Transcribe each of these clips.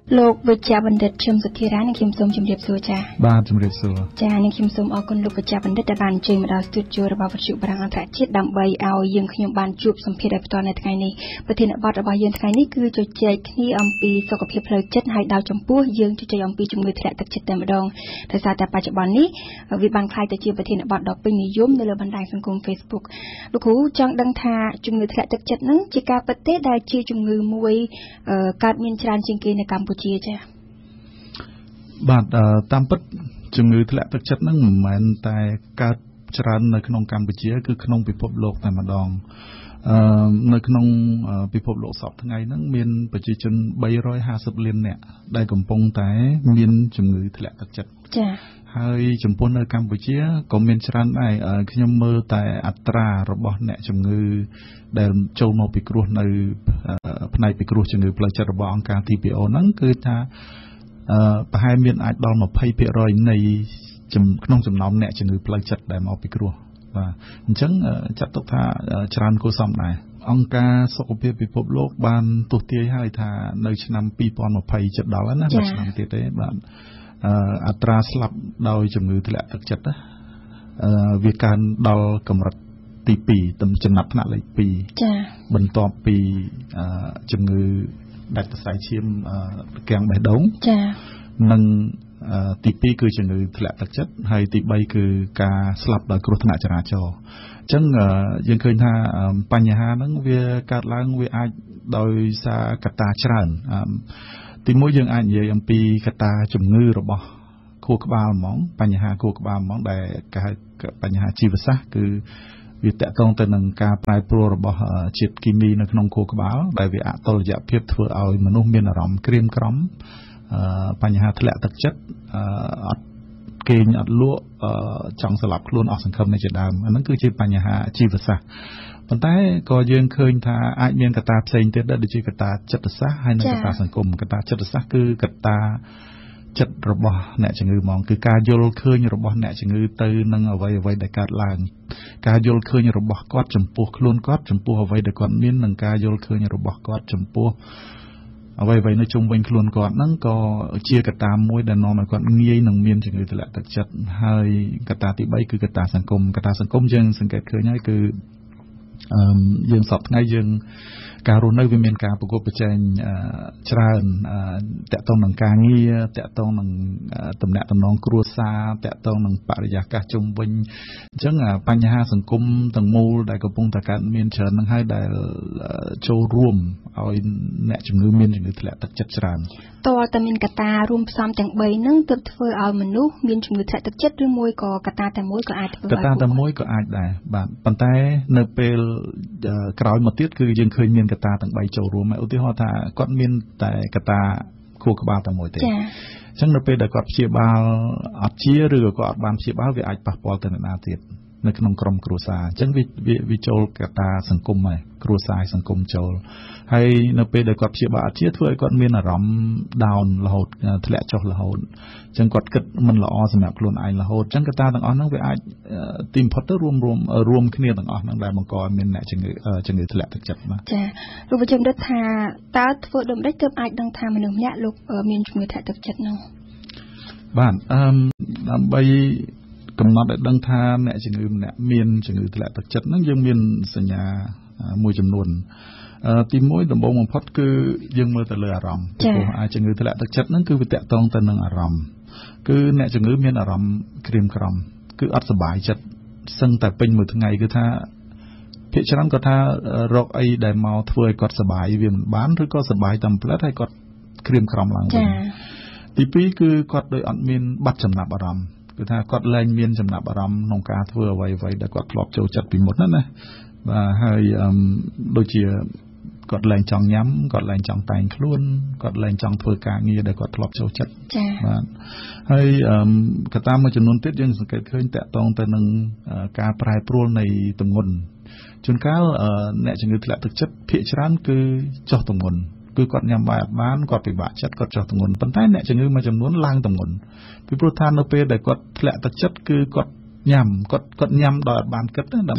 โลกวิจารณ์บัณฑิตชิมสุทธิราในคิมซุมจุมเรียบสัวจ้าบ้านจุมเรียบสัวจ้าในคิมซุมออกคนลูกวิจารณ์บัณฑิตแต่บานจีมาดาวสตูดิโอระบาดวัตถุบรังอันตรายชิดดำใบเอายังขยมบานจูบสัมเพศในตอนในไทยนี้ประเทศบัดระบายยังไทยนี้คือจุดใจที่อัมพีสกปรกเพลย์จัดให้ดาวจมพูยังจุดใจอัมพีจุ่มเงยแทะตักจิตเต็มดองแต่ซาแต่ปัจจุบันนี้วิบางคลายแต่จีประเทศบัดดอกเป็นนิยมในเรื่องบันไดสังคมเฟซบุ๊กลูกหูจังดังทาจุ่มเงยแทะตักจิตนั้นจีการประเทศได้จีจุ่มเงยมวยการมีชานจิงเกในกัมพูชีจ้าบาดตามปัจจุบันทะเลตะจัดนั่งเหมือนแต่การจราในขนมกัมพูชีคือขนมพิภพโลกแต่มาดองในขนมพิภพโลกสอบทั้งไงนั่งมีนปัจจุบัน250 เล่มเนี่ยได้กำปองแต่มีนจุ่มเงยทะเลตะจัดให้จุ่มปนในกัมพูชีก็มีจราได้ขยมมือแต่อัตราระบบเนี่ยจุ่มเงยได้โจมเอาไปกลัวในภายในไปกลัวจุ่มเงยปลายจัดระบบองการทีพีโอนั่งคือถ้าประหารเมียนอาจดอลมาให้เพียรอยในขนมจำนำเนี่ยจะนึกปลายจัดได้มาเอาไปกลัวว่าจังจัดตกท่าจานกุศลไหนองการสกปรกพิภพโลกบานตัวเตี้ยให้ท่าในชนำปีปอนมาให้จัดดอลแล้วนะในชนำเตี้ยได้บานอัตราสลับโดยจำนวนทะเลตักจัดนะวิการดอลกำลังตีปีตำจำนับขนาดเลยปีบรรทอปีจำนวนดัดสายเชื่อมแกงใบดงนั่งตีปีคือจำนวนทะเลตักจัดให้ตีใบคือการสลับโดยกรุธนาจราจรจังยังเคยท่าปัญหานั้นเวการล้างเวอาโดยสากตาชรันตีมวยยังอ่านเยี่ยมปีกตาจุ่มงือระบคู่กบาลมองปัญหาคู่กบาลมองได้การปัญหาชีวศาสตร์คือวิตต้องแต่หนึ่งการปลายโปรระบจิตกิมีในขนมคู่กบาลได้วิอัตโลจะเพียบเถื่อเอามนุษย์มีอารมณ์เกรียมกร้อมปัญหาทะเลตักจัดเกณฑ์อัดลวจังสลับคล้วนออกสังคมในเจดามอันนั้นคือปัญหาชีวศาสตร์ปัจจัยก็ยังเคยท่าอาจมีกตาเซนเตอร์ได้ด้วยกตาจัตสะให้ในกตาสังคมกตาจัตสะคือกตาจัดระบบเนี่ยจึงมองคือการโยนเคยระบบเนี่ยจึงตื่นนั่งเอาไว้ในการล้างการโยนเคยระบบกอดจมปูคล้วนกอดจมปูเอาไว้ในก่อนมิ้นนั่งการโยนเคยระบบกอดจมปูเอาไว้ในจงเป็นคล้วนก่อนนั่งก็เชียร์กตามวยแต่นอนก่อนเงี้ยนั่งเมียนจึงแต่ละตัดจัดให้กตาที่ใบคือกตาสังคมกตาสังคมยังสังเกตเคยง่ายคือยังสอบง่ายยังการรู้ในวิมีการประกอบประจัยชราแต่ต้องหนังการเงียแต่ต้องหนังตำแหน่งตำนองครัวซาแต่ต้องหนังปริยากาจงวิญจังปัญหาสังคมต่างมูลได้กระพงตะการเมียนเชิญนั่งให้ได้โชว์ร่วมเอาแหนจงือเมียนจงือแถลงตัดจัดชราตัวแต่เมียนกตารวมซ้ำแต่งใบนั่งเติบเฟื่อเอามนุษย์เมียนจงือแถลงตัดจัดด้วยมวยก็กตาแต่มวยก็อาจกตาแต่มวยก็อาจได้บางปัจจัยในเปลกล่าวมาติดคือยังเคยเมียนกตาต่างใบโจรวมอุทิศท่าก้อนเมียนแต่กตาคู่กับบาแต่มวยเตะฉันในเปลแต่กอดเชียบาลอัดเชียหรือกอดบานเชียบาลวิอาจปะปอลแต่นาติดในขนมกรมครูซาจังวิโจลกตาสังคมใหม่ครูซาสังคมโจลให้ในเปเด็กกับเชียบอาเชียถ้วยก่อนมีนารมดาวน์ละหดทะเลจอกละหดจังกอดกึดมันละอสมัยครูนไอละหดจังกตาต่างอ่อนนั่งไปอาทีมพัตเตอร์รวมขึ้นต่างอ่อนนั่งได้มังกรมีนแหนจังทะเลตักจับมาจ้ะรูปจำรัฐาตาถ้วยดมได้เกือบอาจดังทามันหนึ่งเนี่ยลูกมีนจมูกแทะตักจับน้องบ้านใบกำหนดดังทานเนี่ยจึงเนี่ยเมียนจึงทะเลตักจัดนั่งยังเมียนสัญญามวยจำนวนตีมวยดำบงมันพอดคือยังเมื่อแต่เลยอารมณ์อาจึงทะเลตักจัดนั่นคือวิเตะตองแต่หนึ่งอารมณ์คือเนี่ยจึงเมียนอารมณ์ครีมครามคืออัดสบายจัดซึ่งแต่เป็นมือทั้งไงคือถ้าเพชรนั้นก็ถ้ารอกไอได้เมาถ้วยกอดสบายเวียนบ้านหรือก็สบายตำเพลิดให้กอดครีมครามหลังตีปีคือกอดโดยอัดเมียนบัดจำนับอารมณ์คือถ้ากอดแรงเมียนจำนับอารมณ์นองการถ้วยไว้ได้กอดหลอกโจจัดปีหมดนั่นนะว่าให้โดยเฉพาะกอดแรงจังย้ำกอดแรงจังแต่งคล้วนกอดแรงจังถ้วยกางี้ได้กอดหลอกโจจัดว่าให้กระตามมาจำนวนเต็ดยังสังเกตเคยแต่ตรงแต่หนึ่งการปลายโปรในตำงนจนก้าวเนี่ยจึงถือแหละตึกจัดเพียรร้านคือเจาะตำงนคือกอดยำแบบบ้านกอดไปบาดจัดกอดเจาะตำงนปัญหาเนี่ยจึงมาจำนวนล่างตำงนพิพุทธานเอาไปได้กอดแหละตึกจัดคือกอดยำกอดยำดอดบานกัดนั่น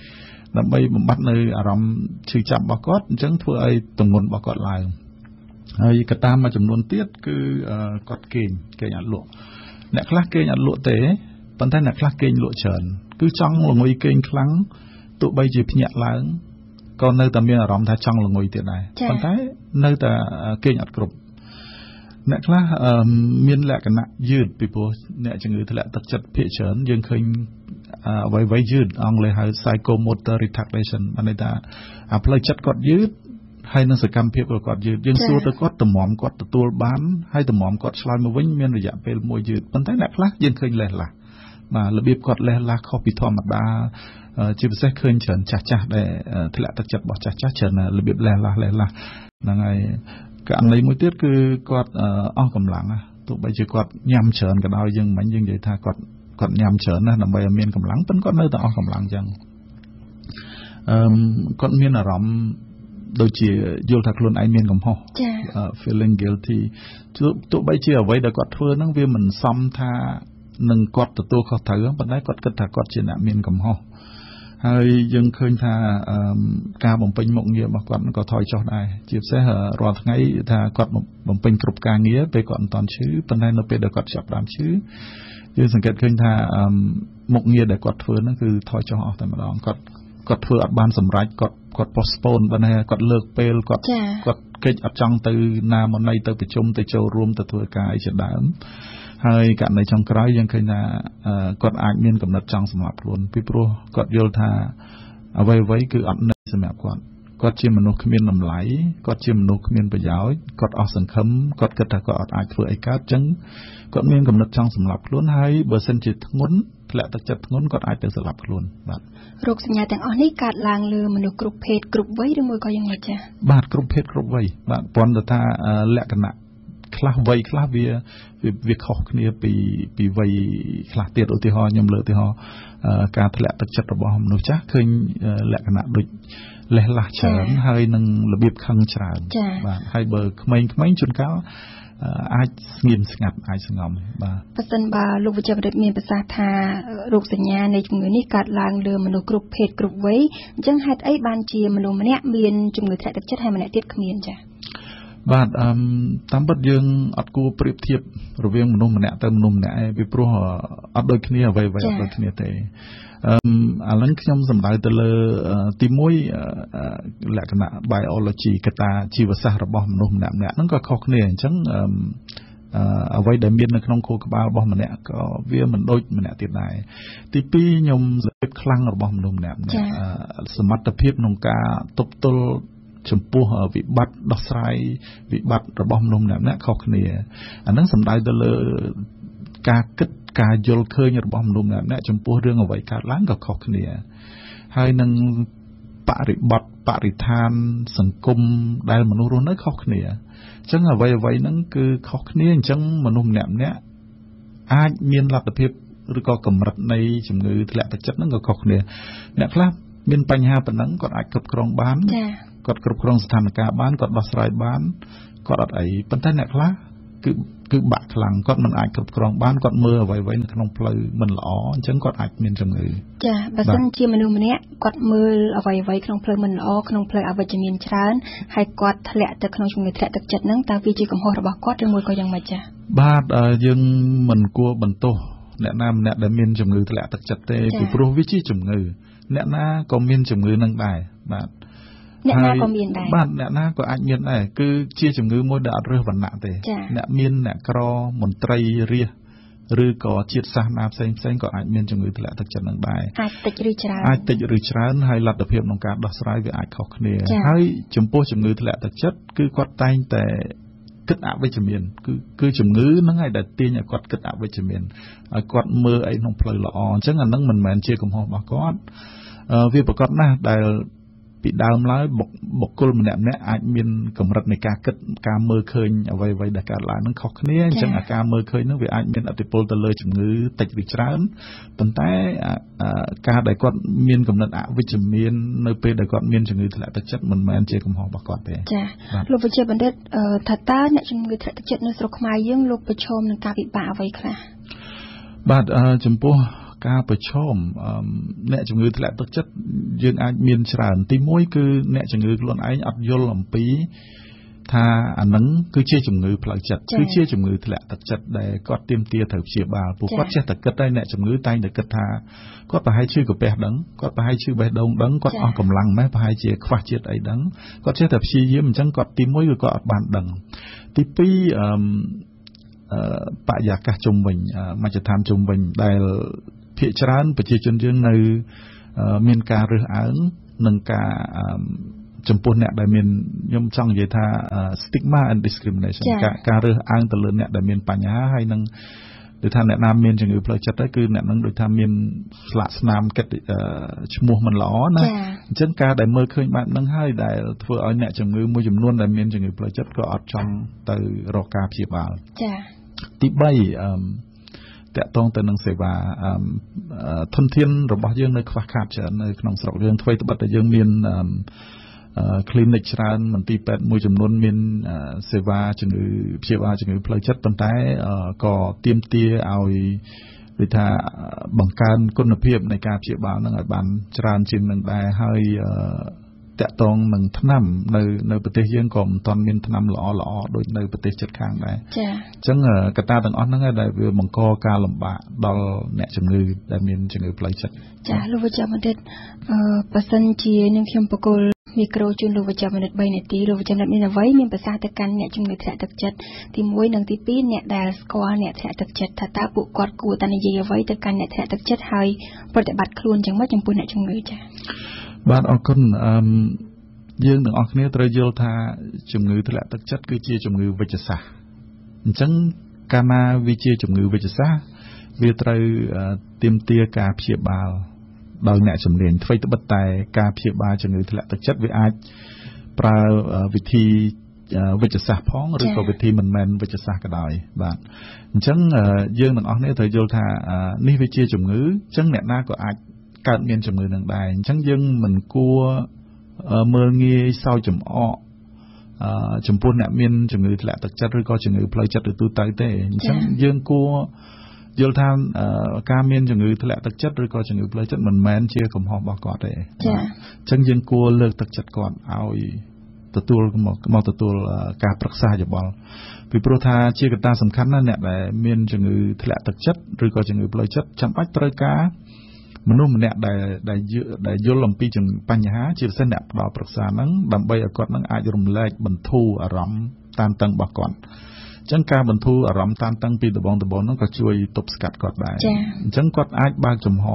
ใบบำบัดในอารมณ์ชื่อจับบกอดจังทั่วไอตำงนบกอดลายហើយក៏តាមមួយចំនួនទៀតគឺគាត់គេងអត់លក់អ្នកខ្លះគេងអត់លក់ទេប៉ុន្តែអ្នកខ្លះគេងលក់ច្រើនគឺចង់ល្ងុយគេងខ្លាំងទោះបីជាភ្ញាក់ឡើងក៏នៅតែមានអារម្មណ៍ថាចង់ល្ងុយទៀតដែរប៉ុន្តែនៅតែគេងអត់គ្រប់អ្នកខ្លះមានលក្ខណៈយឺតពីព្រោះអ្នកជំងឺធ្លាក់ទឹកចិត្តភាគច្រើនយើងឃើញអ្វីៗយឺតអង់គ្លេសហៅ psychomotor retardation បានន័យថាផ្លូវចិត្តគាត់យឺតហើយនឹងសកម្មភាពរបស់គាត់យឺតយើងសួរទៅគាត់តម្រាំគាត់ទទួលបានហើយតម្រាំគាត់ឆ្លើយមកវិញមានរយៈពេលមួយយឺតប៉ុន្តែអ្នកខ្លះយើងឃើញលេះឡាស់បាទរបៀបគាត់លេះឡាស់ខុសពីធម្មតាជាពិសេសឃើញច្រើនចាស់ៗដែលធ្លាក់ទឹកចិត្តរបស់ចាស់ៗច្រើនរបៀបលេះឡាស់ហ្នឹងហើយករណីមួយទៀតគឺគាត់អស់កម្លាំងទោះបីជាគាត់ញ៉ាំច្រើនក៏ដោយយើងនិយាយថាគាត់ញ៉ាំច្រើនណាស់ដើម្បីឲ្យមានកម្លាំងប៉ុន្តែគាត់នៅតែអស់កម្លាំងអញ្ចឹងគាត់មានអារម្មណ៍ដូចជាយល់ថាខ្លួនឯងមានកំហុស feeling guilty ទោះបីជាអ្វីដែលគាត់ធ្វើហ្នឹងវាមិនសមថានឹងគាត់ទទួលខុសត្រូវប៉ុន្តែគាត់គិតថាគាត់ជាអ្នកមានកំហុសហើយយើងឃើញថាការបំពេញមុខងាររបស់គាត់ក៏ថយចុះដែរជាពិសេសរាល់ថ្ងៃថាគាត់បំពេញគ្រប់ការងារពេលគាត់មិនតាន់ឈឺប៉ុន្តែនៅពេលដែលគាត់ចាប់ផ្ដើមឈឺយើងសង្កេតឃើញថាមុខងារដែលគាត់ធ្វើហ្នឹងគឺថយចុះអស់តែម្ដងគាត់ធ្វើអត់បានសម្រេចគាត់ postpone បើគាត់លើកពេលគាត់គេចអត់ចង់ទៅណាមកណីទៅប្រជុំទៅចូលរួមទៅធ្វើការអីជាដើមហើយករណីចុងក្រោយយើងឃើញថាគាត់អាចមានកំណត់ចង់សម្លាប់ខ្លួនពីព្រោះគាត់យល់ថាអ្វីៗគឺអត់នៅសម្រាប់គាត់ជាមនុស្សគ្មានតម្លៃគាត់ជាមនុស្សគ្មានប្រយោជន៍គាត់អស់សង្ឃឹមគាត់គិតថាគាត់អត់អាចធ្វើអីកើតអញ្ចឹងគាត់មានកំណត់ចង់សម្លាប់ខ្លួនហើយបើសិនជាធ្ងន់ធ្លាក់ទឹកចិត្តធ្ងន់គាត់អាចទៅសម្លាប់ខ្លួនបាទរោគសញ្ញាទាំងអស់នេះកើតឡើងលើមនុស្សគ្រប់ភេទគ្រប់វ័យឬមួយក៏យ៉ាងម៉េចចា៎បាទគ្រប់ភេទគ្រប់វ័យបាទប៉ុន្តែថាលក្ខណៈខ្លះវ័យខ្លះវាខុសគ្នាពីវ័យខ្លះទៀតឧទាហរណ៍ខ្ញុំលើកឧទាហរណ៍ការធ្លាក់ទឹកចិត្តរបស់មនុស្សចាស់ឃើញលក្ខណៈដូចលេះឡាស់ច្រើនហើយនឹងរបៀបខឹងច្រើនបាទហើយបើក្មេងៗជួនកាលអាចស្ងៀមស្ងាត់អាចស្ងំបាទបើសិនបើលោកវិជ្ជបណ្ឌិតមានប្រសាសន៍ថារោគសញ្ញានៃជំងឺនេះកើតឡើងលើមនុស្សគ្រប់ភេទគ្រប់វ័យអញ្ចឹងហេតុអីបានជាមនុស្សម្នាក់មានជំងឺធ្លាក់ទឹកចិត្តហើយម្នាក់ទៀតគ្មានចា៎បាទតាមពិតយើងអត់គួរប្រៀបធៀបរវាងមនុស្សម្នាក់ទៅមនុស្សម្នាក់ឯងពីព្រោះអត់ដូចគ្នាអ្វីៗអត់ដូចគ្នាទេឥឡូវខ្ញុំសំដៅទៅលើទី1លក្ខណៈ biology កត្តាជីវសាស្ត្ររបស់មនុស្សម្នាក់ៗហ្នឹងក៏ខុសគ្នាអញ្ចឹងអ្វីដែលមាននៅក្នុងខួរក្បាលរបស់ម្នាក់ក៏វាមិនដូចម្នាក់ទៀតដែរទី2ខ្ញុំភាពខ្លាំងរបស់មនុស្សម្នាក់ៗសមត្ថភាពក្នុងការទប់ទល់ចំពោះវិបត្តិដោះស្រាយវិបត្តិរបស់មនុស្សម្នាក់ៗខុសគ្នាអាហ្នឹងសំដៅទៅលើការគិតការយល់ឃើញរបស់មនុស្សម្នាក់ៗចំពោះរឿងអ្វីកើតឡើងក៏ខុសគ្នាហើយនឹងបរិបត្តិបរិស្ថានសង្គមដែលមនុស្សរស់នៅខុសគ្នាអញ្ចឹងអ្វីហ្នឹងគឺខុសគ្នាអញ្ចឹងមនុស្សម្នាក់ៗអាចមានលទ្ធភាពឬក៏កម្រិតនៃជំងឺធ្លាក់ទឹកចិត្តហ្នឹងក៏ខុសគ្នាអ្នកខ្លះមានបញ្ហាប៉ុណ្ណឹងគាត់អាចគ្រប់គ្រងបានគាត់គ្រប់គ្រងស្ថានភាពបានគាត់ដោះស្រាយបានគាត់អត់អីប៉ុន្តែអ្នកខ្លះគឺបាក់ខ្លាំងគាត់មិនអាចគ្រប់គ្រងបានគាត់មើលអ្វីៗនៅក្នុងផ្លូវមិនល្អអញ្ចឹងគាត់អាចមានជំងឺចាបើសិនជាមនុស្សម្នាក់គាត់មើលអ្វីៗក្នុងផ្លូវមិនល្អក្នុងផ្លូវអវិជ្ជមានច្រើនហើយគាត់ធ្លាក់ទៅក្នុងជំងឺធ្លាក់ទឹកចិត្តហ្នឹងតើវាជាកំហុសរបស់គាត់ឬមួយក៏យ៉ាងម៉េចចាបាទយើងមិនគួរបន្ទោសអ្នកណាម្នាក់ដែលមានជំងឺធ្លាក់ទឹកចិត្តទេពីព្រោះវាជាជំងឺអ្នកណាក៏មានជំងឺនឹងដែរបាទអ្នកណាក៏មានដែរបាទអ្នកណាក៏អាចមានដែរគឺជាជំងឺមួយដែលអត់រើសវណ្ណៈទេអ្នកមានអ្នកក្រមន្ត្រីរាស្ត្រឬក៏ជាតិសាសន៍ណាផ្សេងក៏អាចមានជំងឺធ្លាក់ទឹកចិត្តនឹងដែរអាចតិចឬច្រើនហើយលទ្ធភាពក្នុងការដោះស្រាយវាអាចខុសគ្នាហើយចំពោះជំងឺធ្លាក់ទឹកចិត្តគឺគាត់តែងតែគិតអវិជ្ជមានគឺជំងឺហ្នឹងហើយដែលទាញឲ្យគាត់គិតអវិជ្ជមានឲ្យគាត់មើលអីក្នុងផ្លូវល្អអញ្ចឹងអាហ្នឹងមិនមែនជាកំហុសរបស់គាត់វាប្រកបណាស់ដែលពីដើមឡើយបុគ្គលម្នាក់អាចមានកម្រិតនៃការគិតការមើលឃើញអ្វីៗដែលកើតឡើងនឹងខុសគ្នាអញ្ចឹងអាការមើលឃើញហ្នឹងវាអាចមានឥទ្ធិពលទៅលើជំងឺតិចឬច្រើនប៉ុន្តែការដែលគាត់មានកំណត់អវិជ្ជមាននៅពេលដែលគាត់មានជំងឺធ្លាក់ទឹកចិត្តមិនមែនជាកំហុសរបស់គាត់ទេចាលោកវិជ្ជបណ្ឌិតថាតើអ្នកជំងឺធ្លាក់ទឹកចិត្តនៅស្រុកខ្មែរយើងលោកប្រឈមនឹងការពិបាកអ្វីខ្លះបាទចំពោះការប្រឈមអ្នកជំងឺធ្លាក់ទឹកចិត្តយើងអាចមានច្រើនទី1គឺអ្នកជំងឺខ្លួនឯងអត់យល់អំពីថាអានឹងគឺជាជំងឺផ្លូវចិត្តគឺជាជំងឺធ្លាក់ទឹកចិត្តដែលគាត់ទាមទារត្រូវព្យាបាលពួកគាត់ចេះតែគិតហើយអ្នកជំងឺតែងតែគិតថាគាត់ប្រហែលឈឺកាពះដឹងគាត់ប្រហែលឈឺបេះដូងដឹងគាត់អស់កម្លាំងម៉េះប្រហែលជាខ្វះជាតិអីដឹងគាត់ចេះតែព្យាយាមអញ្ចឹងគាត់ទី1គឺគាត់អត់បានដឹងទី2បរិយាកាសជុំវិញមជ្ឈដ្ឋានជុំវិញដែលភាគច្រើនប្រជាជនយើងនៅមានការរើសអើងនិងការចំពោះអ្នកដែលមានខ្ញុំចង់និយាយថា stigma and discrimination ការរើសអើងទៅលើអ្នកដែលមានបញ្ហាហើយនឹងដូចថាអ្នកណាមានជំងឺផ្លូវចិត្តទៅគឺអ្នកនឹងដូចថាមានស្លាកស្នាមគិតឈ្មោះមិនល្អណាអញ្ចឹងការដែលមើលឃើញបែបហ្នឹងហើយដែលធ្វើឲ្យអ្នកជំងឺមួយចំនួនដែលមានជំងឺផ្លូវចិត្តក៏អត់ចង់ទៅរកការព្យាបាលចា៎ទី3តាក់ទងទៅនឹងសេវាធនធានរបស់យើងនៅខ្វះខាតច្រើននៅក្នុងស្រុកយើងធ្វើត្បិតតែយើងមានclinic ច្រើនមន្ទីរពេទ្យមួយចំនួនមានសេវាជំងឺព្យាបាលជំងឺផ្លូវចិត្តប៉ុន្តែក៏ទាមទារឲ្យដូចថាបង្កើនគុណភាពនៃការព្យាបាលនឹងឲ្យបានច្រើនជាងនឹងដែរហើយតាក់ទងនឹងថ្នាំនៅប្រទេសយើងក៏មិនទាន់មានថ្នាំល្អដូចនៅប្រទេសជិតខាងដែរចា៎អញ្ចឹងកត្តាទាំងអស់ហ្នឹងដែលវាបង្កការលំបាកដល់អ្នកជំងឺដែលមានជំងឺផ្លូវចិត្តចា៎លោកវិជ្ជបណ្ឌិតបើសិនជានឹងខ្ញុំបកគលមីក្រូជូនលោកវិជ្ជបណ្ឌិត3នាទីលោកវិជ្ជបណ្ឌិតមានអ្វីមានប្រសាសន៍ទៅកាន់អ្នកជំងឺធ្លាក់ទឹកចិត្តទី1និងទី2អ្នកដែលស្គាល់អ្នកធ្លាក់ទឹកចិត្តថាតើពួកគាត់គួរតែនិយាយអ្វីទៅកាន់អ្នកធ្លាក់ទឹកចិត្តហើយប្រតិបត្តិខ្លួនយ៉ាងម៉េចចំពោះអ្នកជំងឺចា៎បាទអរគុណយើងទាំងអស់គ្នាត្រូវយល់ថាជំងឺធ្លាក់ទឹកចិត្តគឺជាជំងឺវិជ្ជសាស្ត្រអញ្ចឹងកាលណាវាជាជំងឺវិជ្ជសាស្ត្រវាត្រូវទាមទារការព្យាបាលដោយអ្នកជំនាញអ្វីត្បិតតែការព្យាបាលជំងឺធ្លាក់ទឹកចិត្តវាអាចប្រើវិធីវិជ្ជសាស្ត្រផងឬក៏វិធីមិនមែនវិជ្ជសាស្ត្រក៏ដោយបាទអញ្ចឹងយើងទាំងអស់គ្នាត្រូវយល់ថានេះវាជាជំងឺអញ្ចឹងអ្នកណាក៏អាចកើតមានជំងឺនឹងដែរអញ្ចឹងយើងមិនគួរមើលងាយសោកចំអកចំពោះអ្នកមានជំងឺធ្លាក់ទឹកចិត្តឬក៏ជំងឺផ្លូវចិត្តទូទៅទេអញ្ចឹងយើងគួរយល់ថាការមានជំងឺធ្លាក់ទឹកចិត្តឬក៏ជំងឺផ្លូវចិត្តមិនមែនជាកំហុសរបស់គាត់ទេចា៎អញ្ចឹងយើងគួរលើកទឹកចិត្តគាត់ឲ្យទទួលមកទទួលការប្រឹក្សាយោបល់ពីព្រោះថាជាកត្តាសំខាន់ណាស់អ្នកដែលមានជំងឺធ្លាក់ទឹកចិត្តឬក៏ជំងឺផ្លូវចិត្តចាំបាច់ត្រូវការមនុស្សម្នាក់ដែលយល់អំពីបញ្ហាជាពិសេសអ្នកផ្ដល់ប្រឹក្សាហ្នឹងដើម្បីឲ្យគាត់នឹងអាចរំលែកបន្ធូរអារម្មណ៍តានតឹងរបស់គាត់អញ្ចឹងការបន្ធូរអារម្មណ៍តានតឹងពីដំបូងហ្នឹងក៏ជួយទប់ស្កាត់គាត់ដែរអញ្ចឹងគាត់អាចបើកចំហ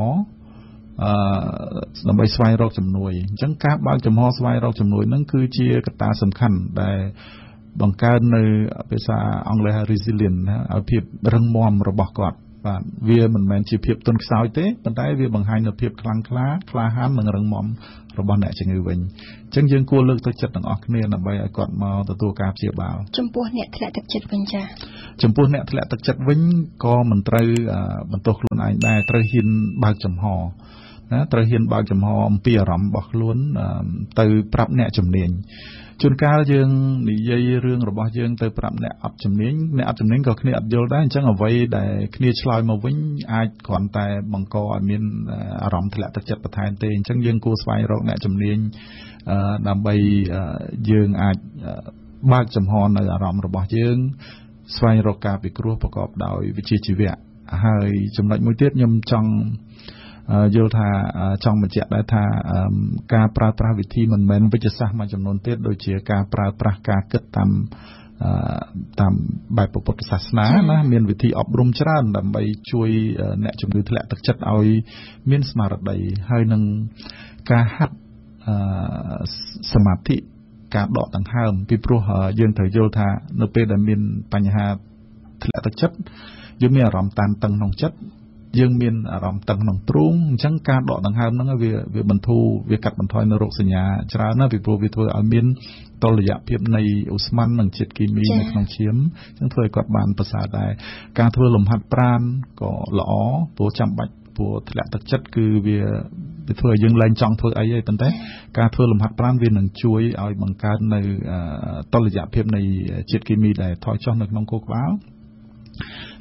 ដើម្បីស្វែងរកជំនួយអញ្ចឹងការបើកចំហស្វែងរកជំនួយហ្នឹងគឺជាកត្តាសំខាន់ដែលបង្កើននៅភាសាអង់គ្លេស resilient ណាឲ្យភាពរឹងមាំរបស់គាត់បាទវាមិនមែនជាភាពទន់ខ្សោយទេប៉ុន្តែវាបង្ហាញនូវភាពខ្លាំងក្លាក្លាហាននិងរឹងមាំរបស់អ្នកជំងឺវិញអញ្ចឹងយើងគួរលើកទឹកចិត្តទាំងអស់គ្នាដើម្បីឲ្យគាត់មកទទួលការព្យាបាលចំពោះអ្នកធ្លាក់ទឹកចិត្តវិញចា៎ចំពោះអ្នកធ្លាក់ទឹកចិត្តវិញក៏មិនត្រូវបន្ទោសខ្លួនឯងដែរត្រូវហ៊ានបើកចំហណាត្រូវហ៊ានបើកចំហអំពីអារម្មណ៍របស់ខ្លួនទៅប្រាប់អ្នកជំនាញជួនកាលយើងនិយាយរឿងរបស់យើងទៅប្រាប់អ្នកអត់ជំនាញអ្នកអត់ជំនាញក៏គ្នាអត់យល់ដែរអញ្ចឹងអ្វីដែលគ្នាឆ្លើយមកវិញអាចគ្រាន់តែបង្កឲ្យមានអារម្មណ៍ធ្លាក់ទឹកចិត្តបន្ថែមទេអញ្ចឹងយើងគួរស្វែងរកអ្នកជំនាញដើម្បីយើងអាចបើកចំហនៅអារម្មណ៍របស់យើងស្វែងរកការពិគ្រោះប្រកបដោយវិជ្ជាជីវៈហើយចំណុចមួយទៀតខ្ញុំចង់យល់ថាចង់បញ្ជាក់ដែរថាការប្រើប្រាស់វិធីមិនមែនវិជ្ជសាស្ត្រមួយចំនួនទៀតដូចជាការប្រើប្រាស់ការគិតតាមបែបពុទ្ធសាសនាណាមានវិធីអប់រំច្រើនដើម្បីជួយអ្នកជំងឺធ្លាក់ទឹកចិត្តឲ្យមានស្មារតីហើយនឹងការហាត់សមាធិការដកដង្ហើមពីព្រោះយើងត្រូវយល់ថានៅពេលដែលមានបញ្ហាធ្លាក់ទឹកចិត្តយើងមានអារម្មណ៍តានតឹងក្នុងចិត្តយើងមានអារម្មណ៍តឹងក្នុងទ្រូងអញ្ចឹងការដកដង្ហើមហ្នឹងវាបន្ធូរវាកាត់បន្ថយនៅរោគសញ្ញាច្រើនណាស់ពីព្រោះវាធ្វើឲ្យមានតុល្យភាពនៃអូស្មန်និងជាតិគីមីនៅក្នុងឈាមអញ្ចឹងធ្វើឲ្យគាត់បានប្រសើរដែរការធ្វើលំហាត់ប្រាណក៏ល្អព្រោះចាំបាច់ព្រោះធ្លាក់ទឹកចិត្តគឺវាធ្វើឲ្យយើងលែងចង់ធ្វើអីទេប៉ុន្តែការធ្វើលំហាត់ប្រាណវានឹងជួយឲ្យបង្កើននៅតុល្យភាពនៃជាតិគីមីដែលថយចុះនៅក្នុងខួរក្បាល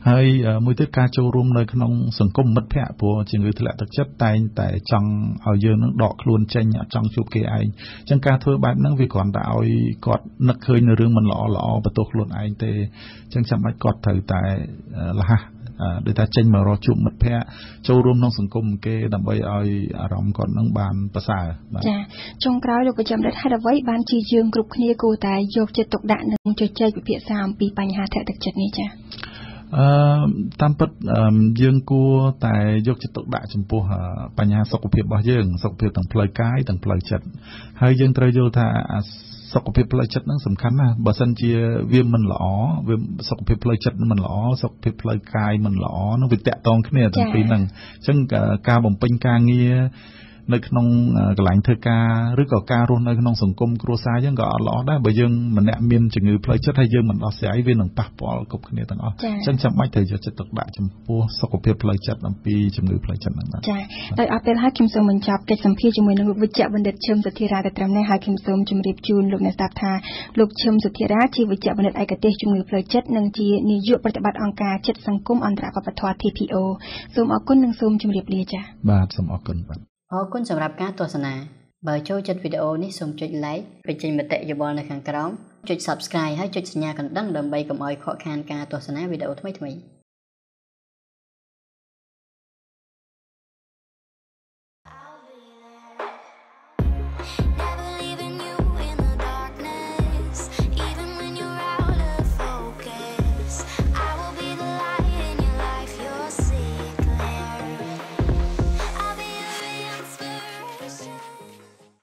ហើយមួយទៀតការចូលរួមនៅក្នុងសង្គមមិត្តភ័ក្តិព្រោះជំងឺធ្លាក់ទឹកចិត្តតែងតែចង់ឲ្យយើងនឹងដកខ្លួនចេញអត់ចង់ជួបគេឯងអញ្ចឹងការធ្វើបែបហ្នឹងវាគ្រាន់តែឲ្យគាត់នឹកឃើញនៅរឿងមិនល្អបន្ទោសខ្លួនឯងទេអញ្ចឹងចាំបាច់គាត់ត្រូវតែលះដោយតែចេញមករកជួបមិត្តភ័ក្តិចូលរួមក្នុងសង្គមគេដើម្បីឲ្យអារម្មណ៍គាត់នឹងបានប្រសើរបាទចាចុងក្រោយលោកប្រចាំរដ្ឋហេតុអ្វីបានជាយើងគ្រប់គ្នាគួរតែយកចិត្តទុកដាក់និងជជែកពិភាក្សាអំពីបញ្ហាធ្លាក់ទឹកចិត្តនេះចាតាមពិតយើងគួរតែយកចិត្តទុកដាក់ចំពោះបញ្ហាសុខភាពរបស់យើងសុខភាពទាំងផ្លូវកាយទាំងផ្លូវចិត្តហើយយើងត្រូវយល់ថាសុខភាពផ្លូវចិត្តហ្នឹងសំខាន់ណាស់បើសិនជាវាមិនល្អវាសុខភាពផ្លូវចិត្តមិនល្អសុខភាពផ្លូវកាយមិនល្អនឹងវាតាក់ទងគ្នាទាំងពីរហ្នឹងអញ្ចឹងការបំពេញការងារនៅក្នុងកន្លែងធ្វើការឬក៏ការរស់នៅក្នុងសង្គមគ្រួសារយើងក៏អត់ល្អដែរបើយើងម្នាក់មានជំងឺផ្លូវចិត្តហើយយើងមិនដោះស្រាយវានឹងប៉ះពាល់គ្រប់គ្នាទាំងអស់អញ្ចឹងចាំបាច់ត្រូវយកចិត្តទុកដាក់ចំពោះសុខភាពផ្លូវចិត្តអំពីជំងឺផ្លូវចិត្តហ្នឹងបាទចាដោយអរពេលហើយខ្ញុំសូមបញ្ចប់កិច្ចសម្ភាសន៍ជាមួយនឹងលោកវិជ្ជបណ្ឌិតឈឹមសុធារាទៅត្រឹមនេះហើយខ្ញុំសូមជម្រាបជូនលោកអ្នកស្ដាប់ថាលោកឈឹមសុធារាជាវិជ្ជបណ្ឌិតឯកទេសជំងឺផ្លូវចិត្តនិងជានាយកប្រតិបត្តិអង្គការចិត្តសង្គមអន្តរវប្បធម៌ TPO សូមអរគុណនិងសូមជម្រាបលាចាបាទសូមអរគុណបាទអរគុណសម្រាប់ការទស្សនាបើចូលចិត្តវីដេអូនេះសូមចុច like បញ្ចេញមតិយោបល់នៅខាងក្រោមចុច subscribe ហើយចុចសញ្ញាកណ្ដឹងដើម្បីកុំឲ្យខកខានការទស្សនាវីដេអូថ្មីៗ